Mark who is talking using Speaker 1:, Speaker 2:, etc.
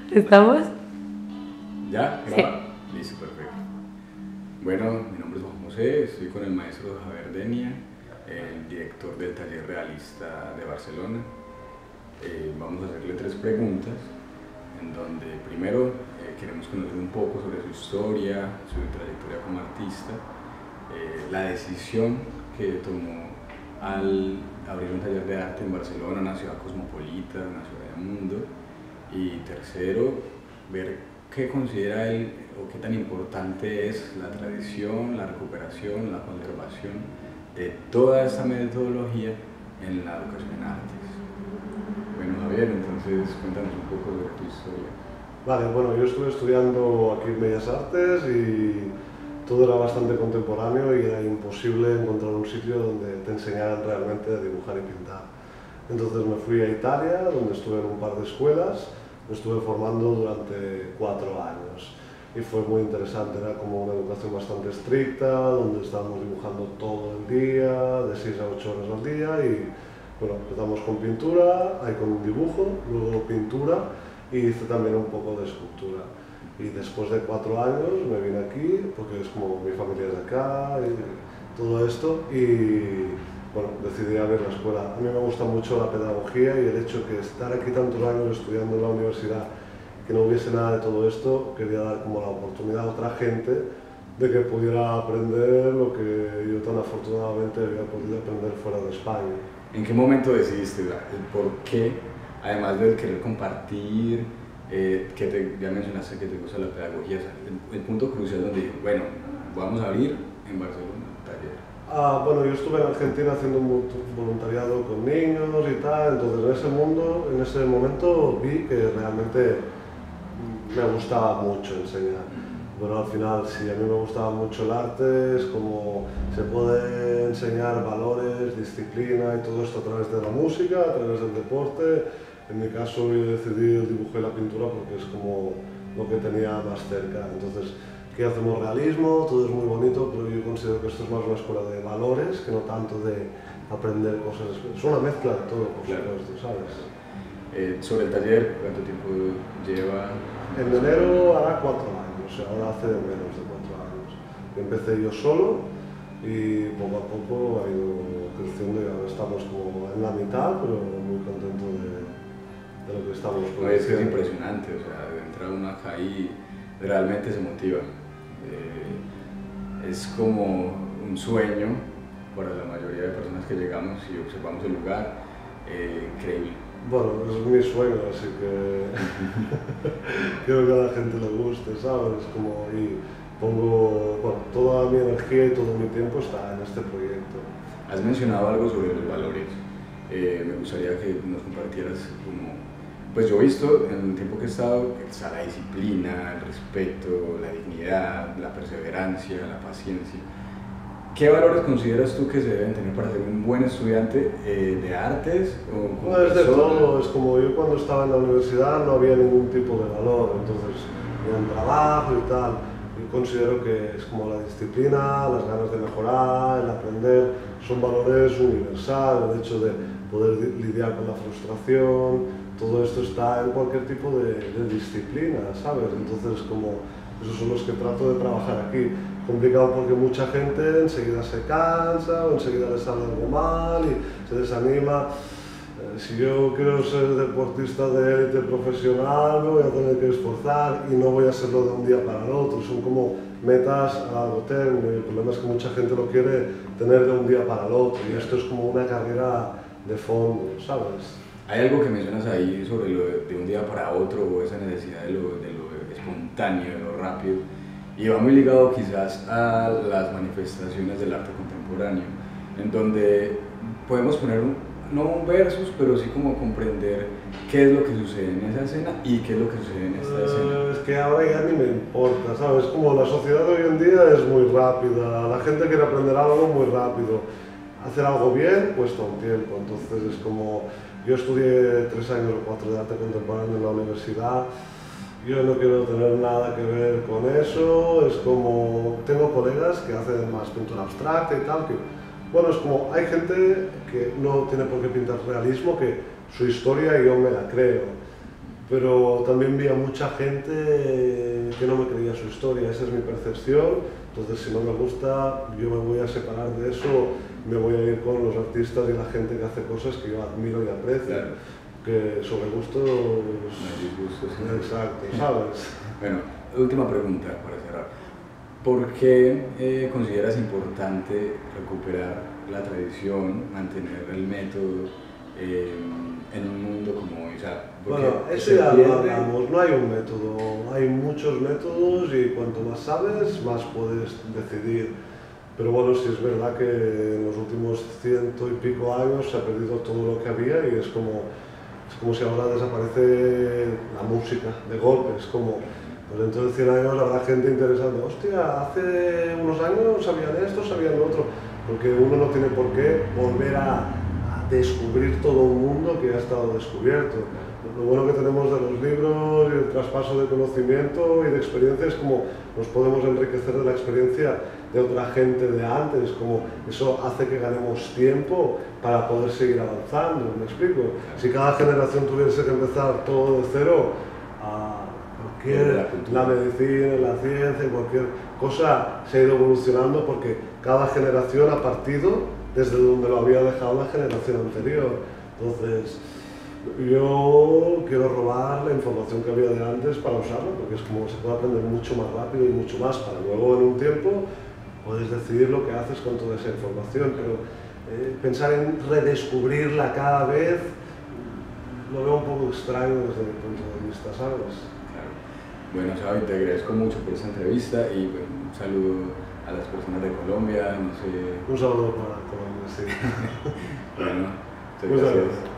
Speaker 1: ¿Estamos?
Speaker 2: ¿Ya?
Speaker 1: Sí.
Speaker 2: ¿Graba? Listo, perfecto. Bueno, mi nombre es Juan José, estoy con el maestro Javier Denia, el director del Taller Realista de Barcelona. Vamos a hacerle 3 preguntas, en donde primero queremos conocer un poco sobre su historia, su trayectoria como artista, la decisión que tomó al abrir un taller de arte en Barcelona, una ciudad cosmopolita, una ciudad del mundo. Y tercero, ver qué considera él o qué tan importante es la tradición, la recuperación, la conservación de toda esta metodología en la educación en artes. Bueno, Javier, entonces cuéntanos un poco sobre tu historia.
Speaker 3: Vale, bueno, yo estuve estudiando aquí en Bellas Artes y todo era bastante contemporáneo y era imposible encontrar un sitio donde te enseñaran realmente a dibujar y pintar. Entonces me fui a Italia, donde estuve en un par de escuelas, me estuve formando durante 4 años y fue muy interesante, era como una educación bastante estricta, donde estábamos dibujando todo el día, de 6 a 8 horas al día y bueno, empezamos con pintura, ahí con un dibujo, luego pintura y hice también un poco de escultura. Y después de 4 años me vine aquí, porque es como mi familia es de acá y todo esto, y bueno, decidí abrir la escuela. A mí me gusta mucho la pedagogía y el hecho que estar aquí tantos años estudiando en la universidad, que no hubiese nada de todo esto, quería dar como la oportunidad a otra gente de que pudiera aprender lo que yo tan afortunadamente había podido aprender fuera de España.
Speaker 2: ¿En qué momento decidiste el por qué, además del querer compartir, ya mencionaste que te gusta la pedagogía, o sea, el punto crucial donde dije, bueno, vamos a abrir en Barcelona un taller?
Speaker 3: Bueno, yo estuve en Argentina haciendo un voluntariado con niños y tal, entonces en ese mundo, en ese momento vi que realmente me gustaba mucho enseñar. Bueno, al final, si a mí me gustaba mucho el arte, es como se puede enseñar valores, disciplina y todo esto a través de la música, a través del deporte. En mi caso yo decidí el dibujo y la pintura porque es como lo que tenía más cerca. Entonces, ¿qué hacemos? Realismo, todo es muy bonito, pero yo considero que esto es más una escuela de valores que no tanto de aprender cosas. Es una mezcla de todo, por supuesto, ¿sabes?
Speaker 2: Sobre el taller, ¿cuánto tiempo lleva?
Speaker 3: En enero hará 4 años, o sea, ahora hace menos de 4 años. Empecé yo solo y poco a poco ha ido creciendo y ahora estamos como en la mitad, pero muy contento de lo que estamos produciendo.
Speaker 2: No, es que es impresionante, o sea, entra uno acá y realmente se motiva. Es como un sueño para la mayoría de personas que llegamos y observamos el lugar, increíble.
Speaker 3: Bueno, es mi sueño, así que quiero que a la gente le guste, ¿sabes? Y pongo, bueno, toda mi energía y todo mi tiempo está en este proyecto.
Speaker 2: Has mencionado algo sobre los valores. Me gustaría que nos compartieras como, pues yo he visto en el tiempo que he estado, está la disciplina, el respeto, la dignidad, la perseverancia, la paciencia. ¿Qué valores consideras tú que se deben tener para ser un buen estudiante de artes?
Speaker 3: No, es de todo, es como yo cuando estaba en la universidad no había ningún tipo de valor, entonces en el trabajo y tal, yo considero que es como la disciplina, las ganas de mejorar, el aprender, son valores universales, el hecho de poder lidiar con la frustración, todo esto está en cualquier tipo de disciplina, ¿sabes? Entonces como esos son los que trato de trabajar aquí. Complicado porque mucha gente enseguida se cansa o enseguida le sale algo mal y se desanima. Si yo quiero ser deportista de élite profesional me voy a tener que esforzar y no voy a serlo de un día para el otro. Son como metas a largo término y el problema es que mucha gente lo quiere tener de un día para el otro y esto es como una carrera de fondo, ¿sabes?
Speaker 2: Hay algo que mencionas ahí sobre lo de un día para otro o esa necesidad de lo espontáneo, de lo rápido. Y va muy ligado quizás a las manifestaciones del arte contemporáneo, en donde podemos poner no un versus, pero sí como comprender qué es lo que sucede en esa escena y qué es lo que sucede en esta escena.
Speaker 3: Es que ahora ya ni me importa, ¿sabes? Como la sociedad de hoy en día es muy rápida, la gente quiere aprender algo muy rápido. Hacer algo bien cuesta un tiempo, entonces es como... Yo estudié 3 años o 4 de arte contemporáneo en la universidad. Yo no quiero tener nada que ver con eso, es como, tengo colegas que hacen más pintura abstracta y tal, que, bueno, es como, hay gente que no tiene por qué pintar realismo, que su historia yo me la creo, pero también vi a mucha gente que no me creía su historia, esa es mi percepción. Entonces, si no me gusta, yo me voy a separar de eso, me voy a ir con los artistas y la gente que hace cosas que yo admiro y aprecio.
Speaker 2: Claro.
Speaker 3: Que sobre gustos...
Speaker 2: No hay disgustos.
Speaker 3: Exacto, ¿sabes?
Speaker 2: Bueno, última pregunta para cerrar. ¿Por qué consideras importante recuperar la tradición, mantener el método en un mundo como hoy? O sea,
Speaker 3: Bueno, eso ya lo hablamos, no hay un método, hay muchos métodos y cuanto más sabes, más puedes decidir. Pero bueno, sí es verdad que en los últimos 100 y pico años se ha perdido todo lo que había y es como si ahora desaparece la música de golpe. Es como, pues dentro de 100 años habrá gente interesante. Hostia, hace unos años sabían esto, sabían lo otro. Porque uno no tiene por qué volver a descubrir todo un mundo que ya ha estado descubierto. Lo bueno que tenemos de los libros y el traspaso de conocimiento y de experiencia es como nos podemos enriquecer de la experiencia de otra gente de antes, como eso hace que ganemos tiempo para poder seguir avanzando, ¿me explico? Si cada generación tuviese que empezar todo de cero, la medicina, la ciencia, cualquier cosa se ha ido evolucionando porque cada generación ha partido desde donde lo había dejado la generación anterior. Entonces, yo quiero robar la información que había de antes para usarla, porque es como se puede aprender mucho más rápido y mucho más para luego en un tiempo puedes decidir lo que haces con toda esa información, pero pensar en redescubrirla cada vez lo veo un poco extraño desde mi punto de vista, ¿sabes?
Speaker 2: Claro. Bueno, Xavi, te agradezco mucho por esta entrevista y bueno, un saludo a las personas de Colombia, no sé...
Speaker 3: Un saludo para Colombia, sí.
Speaker 2: Bueno, muchas gracias.